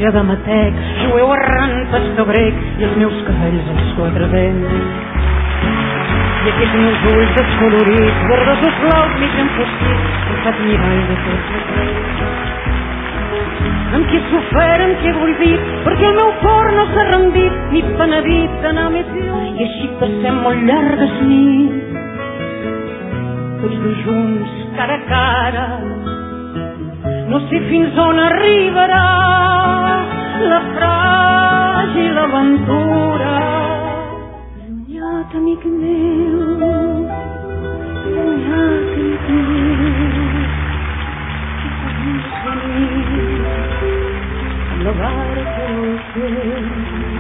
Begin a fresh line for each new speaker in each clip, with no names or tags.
platja de matec, jueu errant, pastor grec, i els meus cabells als 4 vents. I aquests meus ulls descolorits, verdosos blaus mig enfosquits, em faig mirall de tots els reis. Amb qui he sofert, amb qui he buidit, perquè el meu cor no s'ha rendit, ni penedit d'anar més lluny. I així passem molt llargues nits, tots dos junts, cara a cara. No sé fins on arribarà la fràgil aventura. Allunyat, amic meu, allunyat, amic meu, que pots venir amb la barca del temps,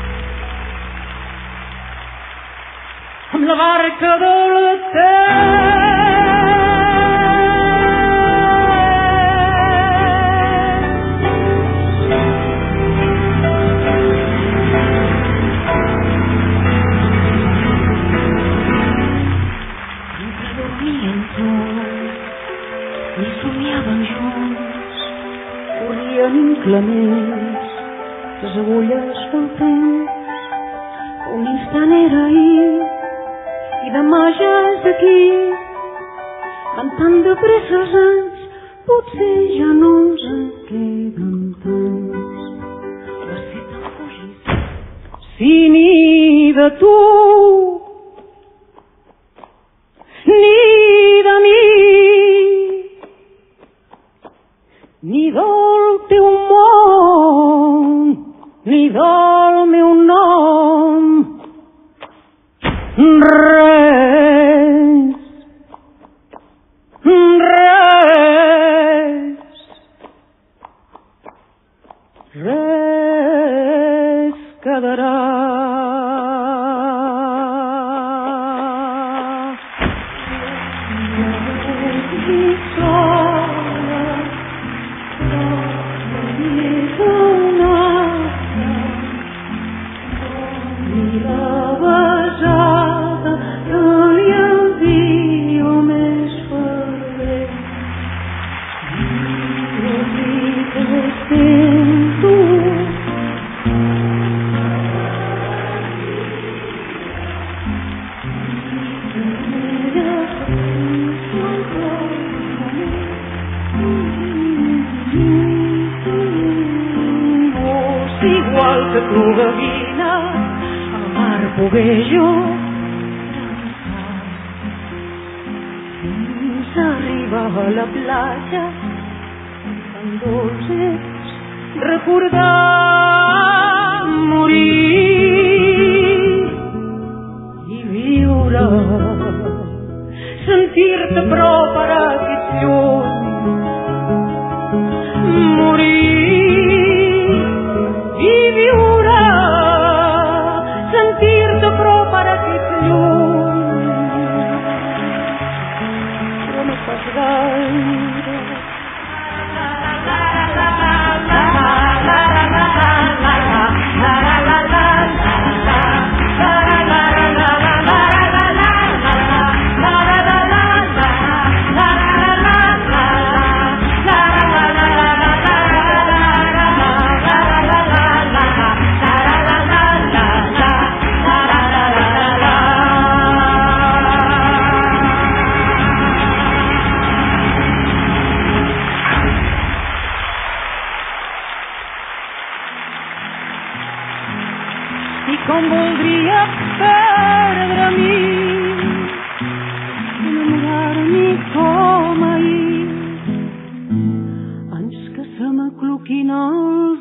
amb la barca del temps. Inclements, les agulles pel temps, un instant era ahir i demà ja és aquí. Van tan de pressa els anys, potser ja no ens en queden tants. Va ser tan fugit, sí, ni de tu ni de mi, ni del teu món, ni del meu nom. Res, res, res quedarà. Igual que tu, gavina, al mar pogué jo travessar fins a arribar a la platja. Tan dolç és recordar morir i viure, sentir-te prop ara que ets lluny, morir i viure, sentir-te prop ara que ets lluny, però no fas gaire. I com voldria perdre mi, enamorar-m'hi com ahir, anys que se m'acluquin al